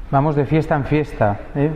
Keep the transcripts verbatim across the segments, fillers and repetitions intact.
Vamos de fiesta en fiesta, ¿eh?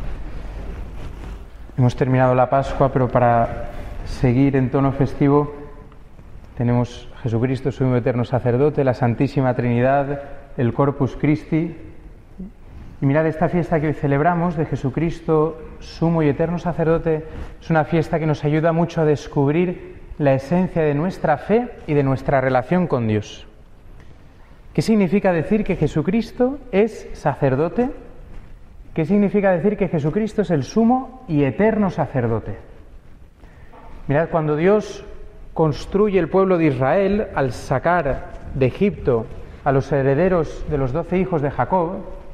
Hemos terminado la Pascua, pero para seguir en tono festivo tenemos Jesucristo, sumo eterno sacerdote, la Santísima Trinidad, el Corpus Christi. Y mirad, esta fiesta que hoy celebramos de Jesucristo, sumo y eterno sacerdote, es una fiesta que nos ayuda mucho a descubrir la esencia de nuestra fe y de nuestra relación con Dios. ¿Qué significa decir que Jesucristo es sacerdote? ¿Qué significa decir que Jesucristo es el sumo y eterno sacerdote? Mirad, cuando Dios construye el pueblo de Israel al sacar de Egipto a los herederos de los doce hijos de Jacob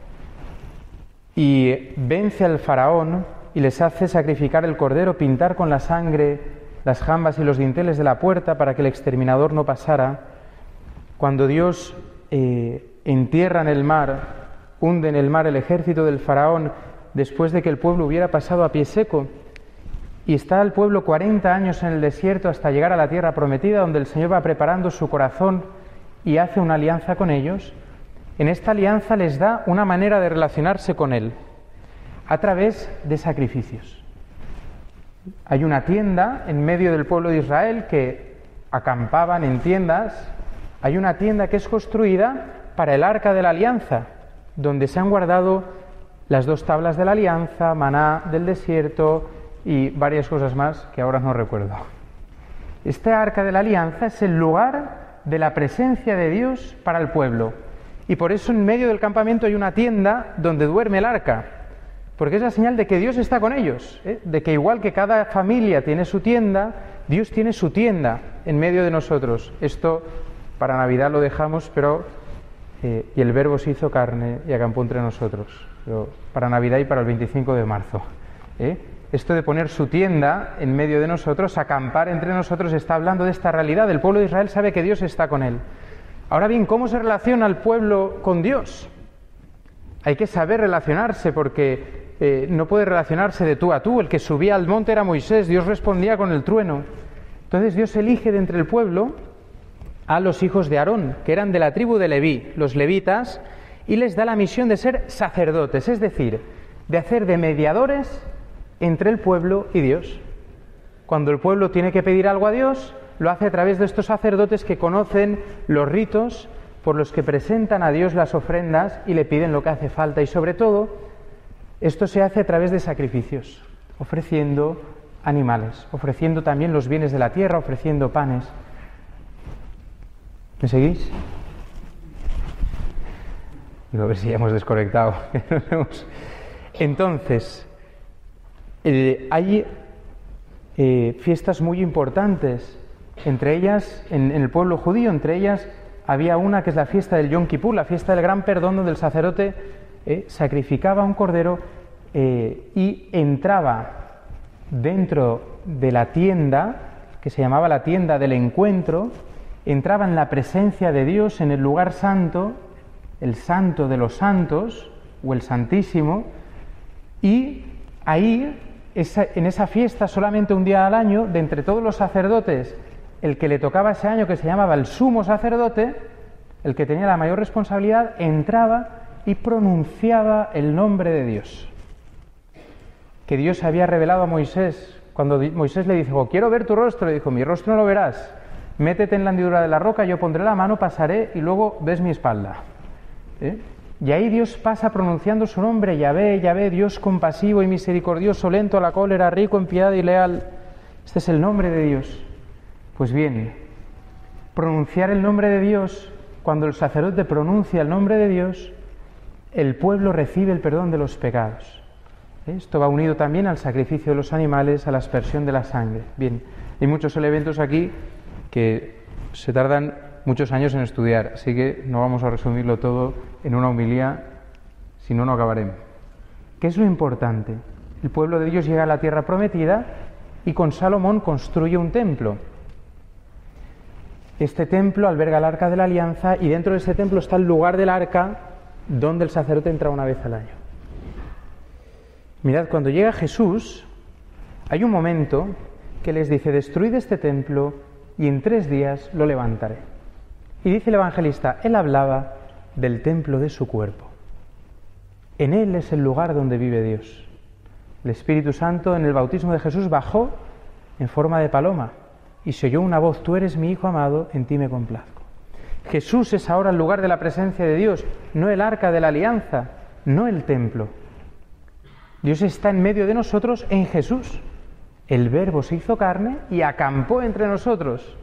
y vence al faraón y les hace sacrificar el cordero, pintar con la sangre las jambas y los dinteles de la puerta para que el exterminador no pasara, cuando Dios eh, entierra en el mar, hunde en el mar el ejército del faraón después de que el pueblo hubiera pasado a pie seco, y está el pueblo cuarenta años en el desierto hasta llegar a la tierra prometida, donde el Señor va preparando su corazón y hace una alianza con ellos. En esta alianza les da una manera de relacionarse con Él a través de sacrificios. Hay una tienda en medio del pueblo de Israel que acampaban en tiendas. Hay una tienda que es construida para el arca de la alianza, donde se han guardado las dos tablas de la alianza, maná del desierto y varias cosas más que ahora no recuerdo. Este arca de la alianza es el lugar de la presencia de Dios para el pueblo. Y por eso en medio del campamento hay una tienda donde duerme el arca, porque es la señal de que Dios está con ellos, ¿eh? De que igual que cada familia tiene su tienda, Dios tiene su tienda en medio de nosotros. Esto para Navidad lo dejamos, pero eh, y el Verbo se hizo carne y acampó entre nosotros. Pero para Navidad y para el veinticinco de marzo. ¿eh? Esto de poner su tienda en medio de nosotros, acampar entre nosotros, está hablando de esta realidad. El pueblo de Israel sabe que Dios está con él. Ahora bien, ¿cómo se relaciona el pueblo con Dios? Hay que saber relacionarse, porque eh, no puede relacionarse de tú a tú. El que subía al monte era Moisés, Dios respondía con el trueno. Entonces Dios elige de entre el pueblo a los hijos de Aarón, que eran de la tribu de Leví, los levitas, y les da la misión de ser sacerdotes, es decir, de hacer de mediadores entre el pueblo y Dios. Cuando el pueblo tiene que pedir algo a Dios, lo hace a través de estos sacerdotes que conocen los ritos por los que presentan a Dios las ofrendas y le piden lo que hace falta. Y sobre todo, esto se hace a través de sacrificios, ofreciendo animales, ofreciendo también los bienes de la tierra, ofreciendo panes. ¿Me seguís? Digo, a ver si ya hemos desconectado. Entonces, eh, hay eh, fiestas muy importantes, entre ellas, en, en el pueblo judío, entre ellas había una que es la fiesta del Yom Kippur, la fiesta del Gran Perdón, donde el sacerdote eh, sacrificaba un cordero eh, y entraba dentro de la tienda, que se llamaba la tienda del encuentro, entraba en la presencia de Dios, en el lugar santo, el santo de los santos, o el santísimo, y ahí, esa, en esa fiesta, solamente un día al año, de entre todos los sacerdotes, el que le tocaba ese año, que se llamaba el sumo sacerdote, el que tenía la mayor responsabilidad, entraba y pronunciaba el nombre de Dios, que Dios había revelado a Moisés. Cuando Moisés le dijo, quiero ver tu rostro, le dijo, mi rostro no lo verás, métete en la hendidura de la roca, yo pondré la mano, pasaré y luego ves mi espalda. ¿Eh? Y ahí Dios pasa pronunciando su nombre, Yahvé, Yahvé, Dios compasivo y misericordioso, lento a la cólera, rico en piedad y leal. Este es el nombre de Dios. Pues bien, pronunciar el nombre de Dios, cuando el sacerdote pronuncia el nombre de Dios, el pueblo recibe el perdón de los pecados. Esto va unido también al sacrificio de los animales, a la aspersión de la sangre. Bien, hay muchos elementos aquí que se tardan muchos años en estudiar, así que no vamos a resumirlo todo en una homilía, si no, no acabaremos. ¿Qué es lo importante? El pueblo de Dios llega a la tierra prometida y con Salomón construye un templo. Este templo alberga el arca de la alianza y dentro de ese templo está el lugar del arca donde el sacerdote entra una vez al año. Mirad, cuando llega Jesús, hay un momento que les dice, destruid este templo y en tres días lo levantaré. Y dice el evangelista, él hablaba del templo de su cuerpo. En Él es el lugar donde vive Dios. El Espíritu Santo en el bautismo de Jesús bajó en forma de paloma y se oyó una voz: tú eres mi Hijo amado, en ti me complazco. Jesús es ahora el lugar de la presencia de Dios, no el arca de la alianza, no el templo. Dios está en medio de nosotros en Jesús. El Verbo se hizo carne y acampó entre nosotros.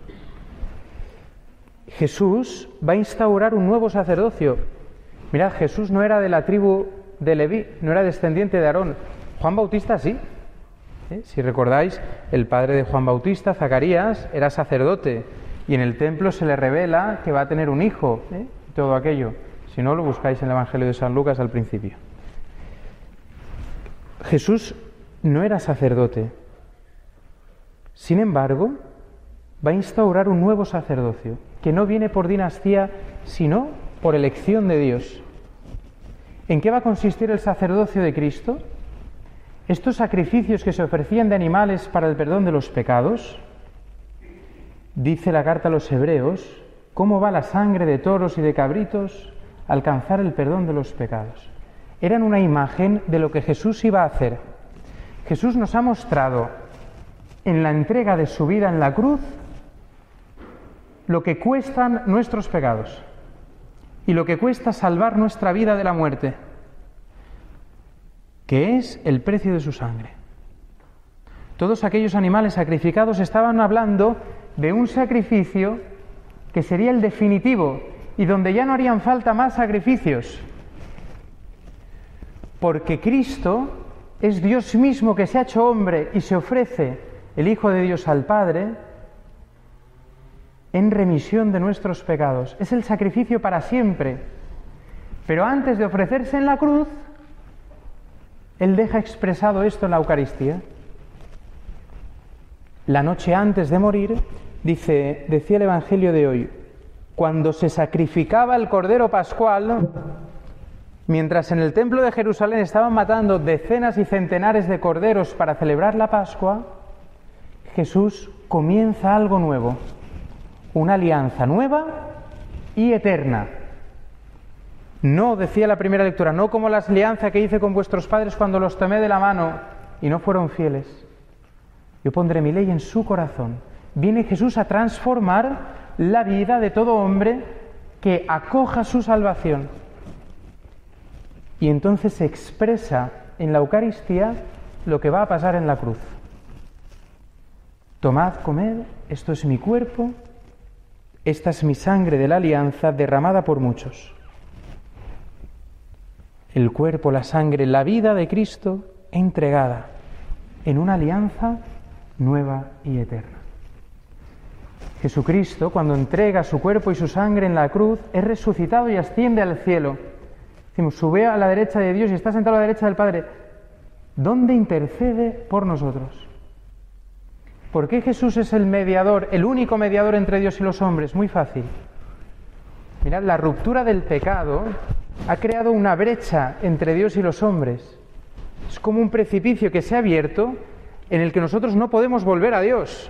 Jesús va a instaurar un nuevo sacerdocio. Mirad, Jesús no era de la tribu de Leví, no era descendiente de Aarón. Juan Bautista sí. ¿Eh? Si recordáis, el padre de Juan Bautista, Zacarías, era sacerdote y en el templo se le revela que va a tener un hijo, ¿eh? Todo aquello. Si no, lo buscáis en el Evangelio de San Lucas al principio. Jesús no era sacerdote. Sin embargo, va a instaurar un nuevo sacerdocio, que no viene por dinastía, sino por elección de Dios. ¿En qué va a consistir el sacerdocio de Cristo? Estos sacrificios que se ofrecían de animales para el perdón de los pecados, dice la carta a los Hebreos, cómo va la sangre de toros y de cabritos a alcanzar el perdón de los pecados. Eran una imagen de lo que Jesús iba a hacer. Jesús nos ha mostrado en la entrega de su vida en la cruz lo que cuestan nuestros pecados y lo que cuesta salvar nuestra vida de la muerte, que es el precio de su sangre. Todos aquellos animales sacrificados estaban hablando de un sacrificio que sería el definitivo y donde ya no harían falta más sacrificios, porque Cristo es Dios mismo que se ha hecho hombre y se ofrece, el Hijo de Dios, al Padre en remisión de nuestros pecados. Es el sacrificio para siempre. Pero antes de ofrecerse en la cruz, Él deja expresado esto en la Eucaristía. La noche antes de morir, dice, decía el Evangelio de hoy, cuando se sacrificaba el Cordero Pascual, mientras en el templo de Jerusalén estaban matando decenas y centenares de corderos para celebrar la Pascua, Jesús comienza algo nuevo, una alianza nueva y eterna. No, decía la primera lectura, no como la alianza que hice con vuestros padres cuando los tomé de la mano y no fueron fieles. Yo pondré mi ley en su corazón. Viene Jesús a transformar la vida de todo hombre que acoja su salvación. Y entonces se expresa en la Eucaristía lo que va a pasar en la cruz. Tomad, comed, esto es mi cuerpo, esta es mi sangre de la alianza derramada por muchos. El cuerpo, la sangre, la vida de Cristo entregada en una alianza nueva y eterna. Jesucristo, cuando entrega su cuerpo y su sangre en la cruz, es resucitado y asciende al cielo. Decimos, sube a la derecha de Dios y está sentado a la derecha del Padre. ¿Dónde intercede por nosotros? ¿Por qué Jesús es el mediador, el único mediador entre Dios y los hombres? Muy fácil. Mirad, la ruptura del pecado ha creado una brecha entre Dios y los hombres. Es como un precipicio que se ha abierto en el que nosotros no podemos volver a Dios.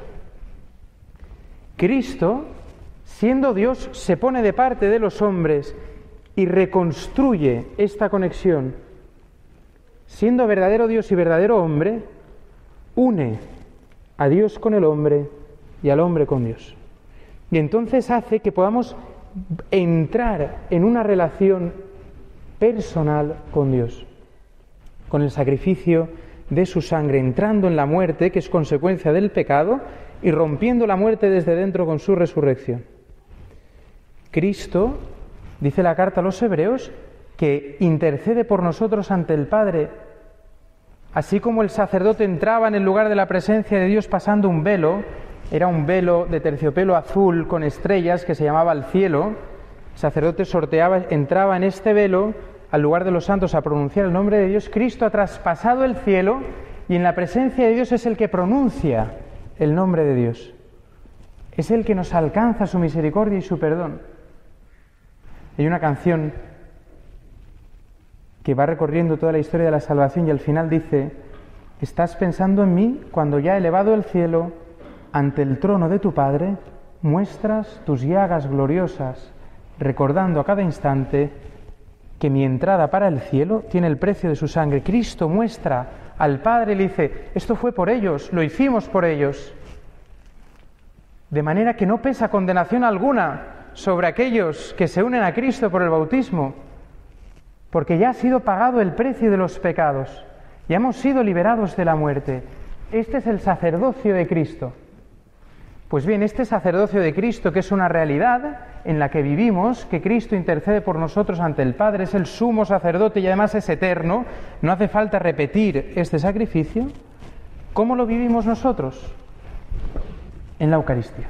Cristo, siendo Dios, se pone de parte de los hombres y reconstruye esta conexión. Siendo verdadero Dios y verdadero hombre, une a Dios con el hombre y al hombre con Dios. Y entonces hace que podamos entrar en una relación personal con Dios, con el sacrificio de su sangre, entrando en la muerte, que es consecuencia del pecado, y rompiendo la muerte desde dentro con su resurrección. Cristo, dice la carta a los Hebreos, que intercede por nosotros ante el Padre. Así como el sacerdote entraba en el lugar de la presencia de Dios pasando un velo, era un velo de terciopelo azul con estrellas que se llamaba el cielo, el sacerdote sorteaba, entraba en este velo al lugar de los santos a pronunciar el nombre de Dios. Cristo ha traspasado el cielo y en la presencia de Dios es el que pronuncia el nombre de Dios. Es el que nos alcanza su misericordia y su perdón. Hay una canción que va recorriendo toda la historia de la salvación y al final dice: estás pensando en mí cuando ya elevado el cielo ante el trono de tu Padre muestras tus llagas gloriosas, recordando a cada instante que mi entrada para el cielo tiene el precio de su sangre. Cristo muestra al Padre y le dice, esto fue por ellos, lo hicimos por ellos. De manera que no pesa condenación alguna sobre aquellos que se unen a Cristo por el bautismo, porque ya ha sido pagado el precio de los pecados, ya hemos sido liberados de la muerte. Este es el sacerdocio de Cristo. Pues bien, este sacerdocio de Cristo, que es una realidad en la que vivimos, que Cristo intercede por nosotros ante el Padre, es el sumo sacerdote y además es eterno, no hace falta repetir este sacrificio. ¿Cómo lo vivimos nosotros? En la Eucaristía.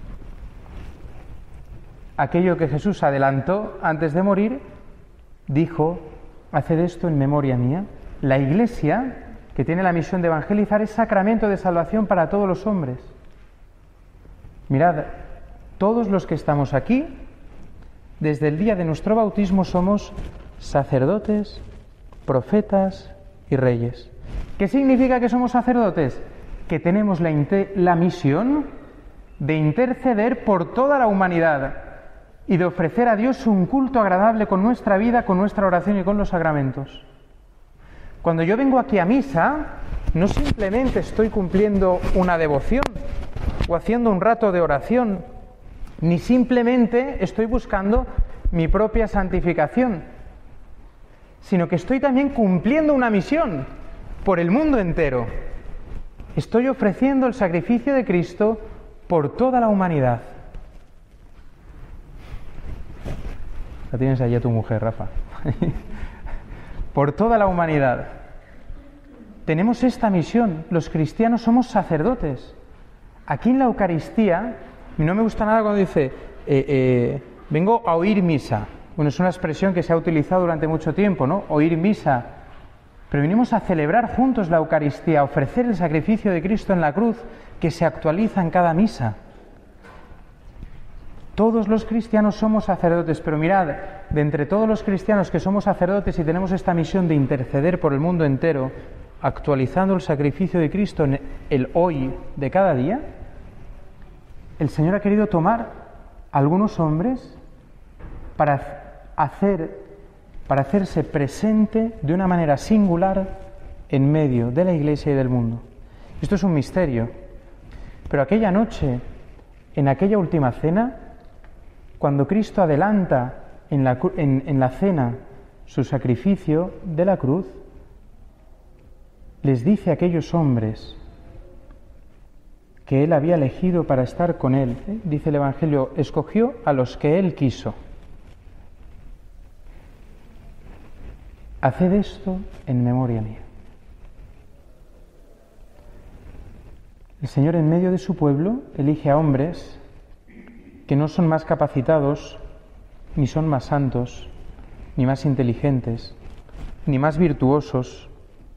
Aquello que Jesús adelantó antes de morir, dijo, haced esto en memoria mía. La Iglesia, que tiene la misión de evangelizar, es sacramento de salvación para todos los hombres. Mirad, todos los que estamos aquí, desde el día de nuestro bautismo somos sacerdotes, profetas y reyes. ¿Qué significa que somos sacerdotes? Que tenemos la, la misión de interceder por toda la humanidad y de ofrecer a Dios un culto agradable con nuestra vida, con nuestra oración y con los sacramentos. Cuando yo vengo aquí a misa, no simplemente estoy cumpliendo una devoción o haciendo un rato de oración, ni simplemente estoy buscando mi propia santificación, sino que estoy también cumpliendo una misión por el mundo entero. Estoy ofreciendo el sacrificio de Cristo por toda la humanidad. La tienes allí a tu mujer, Rafa. Por toda la humanidad. Tenemos esta misión. Los cristianos somos sacerdotes. Aquí en la Eucaristía, no me gusta nada cuando dice, eh, eh, vengo a oír misa. Bueno, es una expresión que se ha utilizado durante mucho tiempo, ¿no? Oír misa. Pero venimos a celebrar juntos la Eucaristía, a ofrecer el sacrificio de Cristo en la cruz, que se actualiza en cada misa. Todos los cristianos somos sacerdotes, pero mirad, de entre todos los cristianos que somos sacerdotes y tenemos esta misión de interceder por el mundo entero, actualizando el sacrificio de Cristo en el hoy de cada día, el Señor ha querido tomar a algunos hombres para hacer, para hacerse presente de una manera singular en medio de la Iglesia y del mundo. Esto es un misterio. Pero aquella noche, en aquella última cena, cuando Cristo adelanta en la, en, en la cena su sacrificio de la cruz, les dice a aquellos hombres que Él había elegido para estar con Él, ¿eh? Dice el Evangelio, escogió a los que Él quiso. Haced esto en memoria mía. El Señor, en medio de su pueblo, elige a hombres que no son más capacitados, ni son más santos, ni más inteligentes, ni más virtuosos,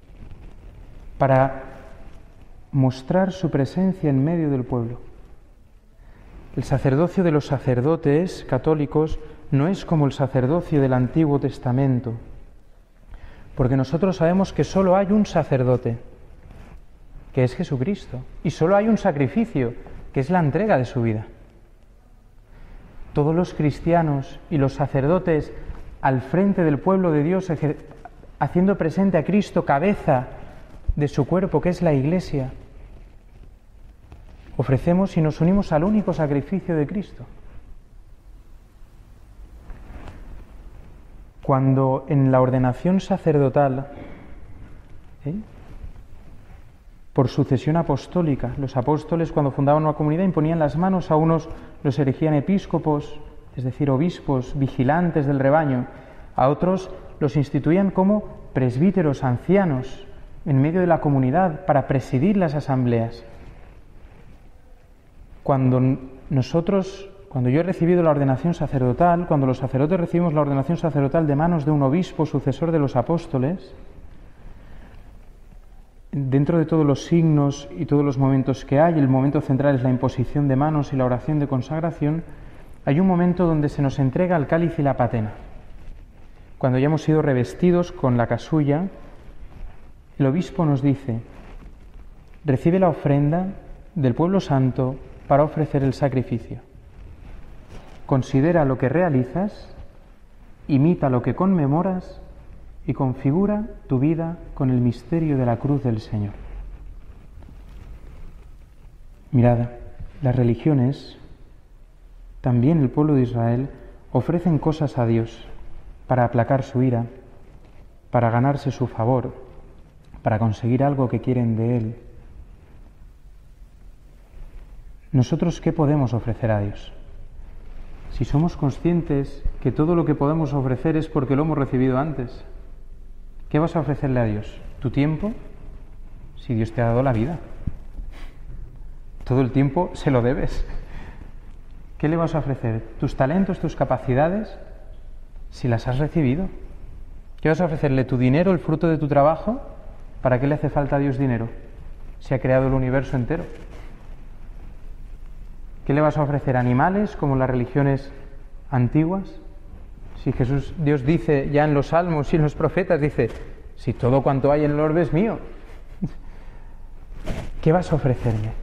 para mostrar su presencia en medio del pueblo. El sacerdocio de los sacerdotes católicos no es como el sacerdocio del Antiguo Testamento, porque nosotros sabemos que solo hay un sacerdote, que es Jesucristo, y solo hay un sacrificio, que es la entrega de su vida. Todos los cristianos y los sacerdotes al frente del pueblo de Dios, haciendo presente a Cristo, cabeza de su cuerpo, que es la Iglesia, ofrecemos y nos unimos al único sacrificio de Cristo. Cuando en la ordenación sacerdotal, ¿eh? por sucesión apostólica, los apóstoles cuando fundaban una comunidad imponían las manos, a unos los erigían episcopos, es decir, obispos, vigilantes del rebaño, a otros los instituían como presbíteros, ancianos, en medio de la comunidad para presidir las asambleas. Cuando nosotros, cuando yo he recibido la ordenación sacerdotal, cuando los sacerdotes recibimos la ordenación sacerdotal de manos de un obispo sucesor de los apóstoles, dentro de todos los signos y todos los momentos que hay, el momento central es la imposición de manos y la oración de consagración, hay un momento donde se nos entrega el cáliz y la patena. Cuando ya hemos sido revestidos con la casulla, el obispo nos dice, recibe la ofrenda del pueblo santo para ofrecer el sacrificio. Considera lo que realizas imita lo que conmemoras y configura tu vida con el misterio de la cruz del Señor. Mirad, las religiones, también el pueblo de Israel, ofrecen cosas a Dios para aplacar su ira, para ganarse su favor, para conseguir algo que quieren de Él. ¿Nosotros qué podemos ofrecer a Dios? Si somos conscientes que todo lo que podemos ofrecer es porque lo hemos recibido antes, ¿qué vas a ofrecerle a Dios? ¿Tu tiempo? Si Dios te ha dado la vida. Todo el tiempo se lo debes. ¿Qué le vas a ofrecer? ¿Tus talentos, tus capacidades? Si las has recibido. ¿Qué vas a ofrecerle? ¿Tu dinero, el fruto de tu trabajo? ¿Para qué le hace falta a Dios dinero? Si ha creado el universo entero. ¿Qué le vas a ofrecer? ¿Animales, como las religiones antiguas? Si Jesús, Dios dice ya en los Salmos y en los profetas, dice, si todo cuanto hay en el orbe es mío. ¿Qué vas a ofrecerme?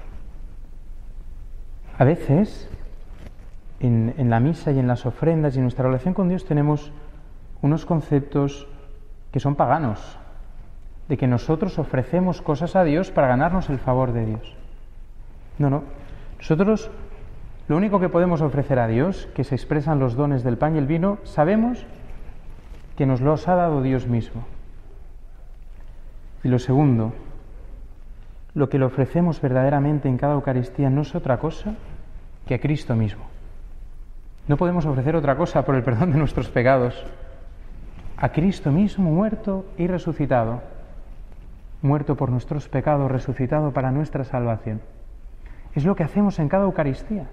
A veces, en, en la misa y en las ofrendas y en nuestra relación con Dios tenemos unos conceptos que son paganos, de que nosotros ofrecemos cosas a Dios para ganarnos el favor de Dios. No, no. Nosotros lo único que podemos ofrecer a Dios, que se expresan los dones del pan y el vino, sabemos que nos los ha dado Dios mismo. Y lo segundo, lo que le ofrecemos verdaderamente en cada Eucaristía no es otra cosa que a Cristo mismo. No podemos ofrecer otra cosa por el perdón de nuestros pecados. A Cristo mismo muerto y resucitado. Muerto por nuestros pecados, resucitado para nuestra salvación. Es lo que hacemos en cada Eucaristía.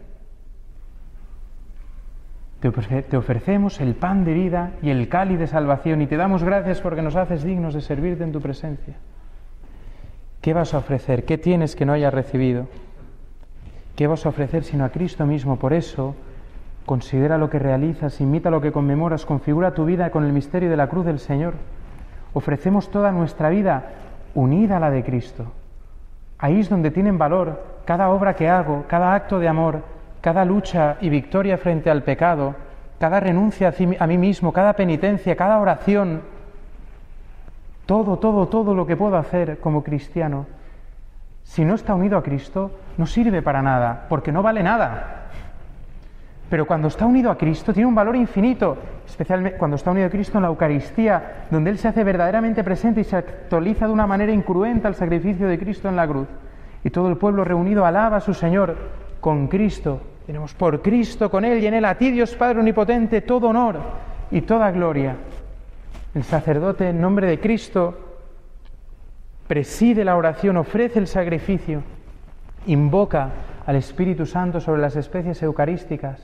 Te ofrecemos el pan de vida y el cáliz de salvación y te damos gracias porque nos haces dignos de servirte en tu presencia. ¿Qué vas a ofrecer? ¿Qué tienes que no hayas recibido? ¿Qué vas a ofrecer sino a Cristo mismo? Por eso, considera lo que realizas, imita lo que conmemoras, configura tu vida con el misterio de la cruz del Señor. Ofrecemos toda nuestra vida unida a la de Cristo. Ahí es donde tienen valor cada obra que hago, cada acto de amor, cada lucha y victoria frente al pecado, cada renuncia a mí mismo, cada penitencia, cada oración. Todo, todo, todo lo que puedo hacer como cristiano, si no está unido a Cristo, no sirve para nada, porque no vale nada. Pero cuando está unido a Cristo, tiene un valor infinito, especialmente cuando está unido a Cristo en la Eucaristía, donde Él se hace verdaderamente presente y se actualiza de una manera incruenta al sacrificio de Cristo en la cruz. Y todo el pueblo reunido alaba a su Señor con Cristo. Tenemos por Cristo, con Él y en Él a ti, Dios Padre Omnipotente, todo honor y toda gloria. El sacerdote, en nombre de Cristo, preside la oración, ofrece el sacrificio, invoca al Espíritu Santo sobre las especies eucarísticas.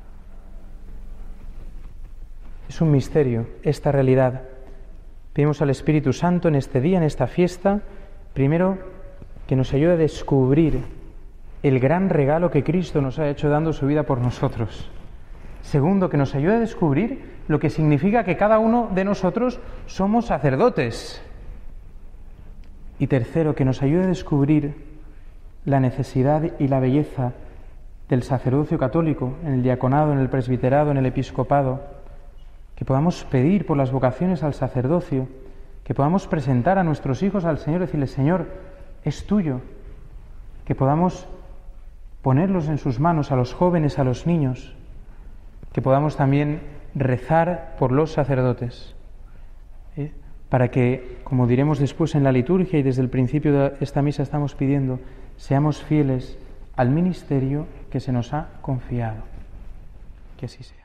Es un misterio esta realidad. Pedimos al Espíritu Santo en este día, en esta fiesta, primero que nos ayude a descubrir el gran regalo que Cristo nos ha hecho dando su vida por nosotros. Segundo, que nos ayude a descubrir lo que significa que cada uno de nosotros somos sacerdotes. Y tercero, que nos ayude a descubrir la necesidad y la belleza del sacerdocio católico, en el diaconado, en el presbiterado, en el episcopado, que podamos pedir por las vocaciones al sacerdocio, que podamos presentar a nuestros hijos al Señor y decirle, Señor, es tuyo, que podamos ponerlos en sus manos a los jóvenes, a los niños, que podamos también rezar por los sacerdotes, ¿eh? para que, como diremos después en la liturgia y desde el principio de esta misa estamos pidiendo, seamos fieles al ministerio que se nos ha confiado. Que así sea.